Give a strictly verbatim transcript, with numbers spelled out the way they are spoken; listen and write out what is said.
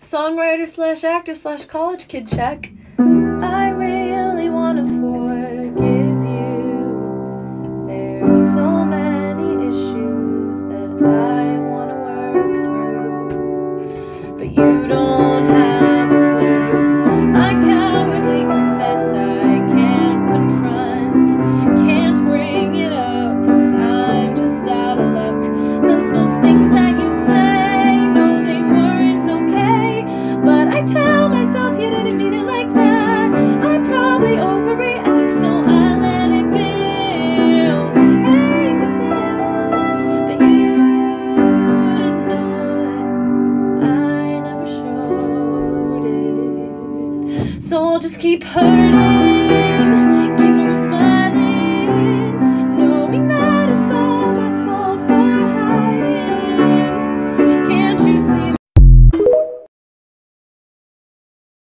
Songwriter slash actor slash college kid check. I really want to forgive you. There's so many issues that I want to work through, but you don't have a clue. I cowardly confess I can't confront, can't bring it up. I'm just out of luck, 'cause those things that you'd say, no, they weren't okay. But I tell myself you didn't mean it like that. I probably overreact, so I let it build. Hey, you feel, but you didn't know it. I never showed it, so I'll just keep hurting.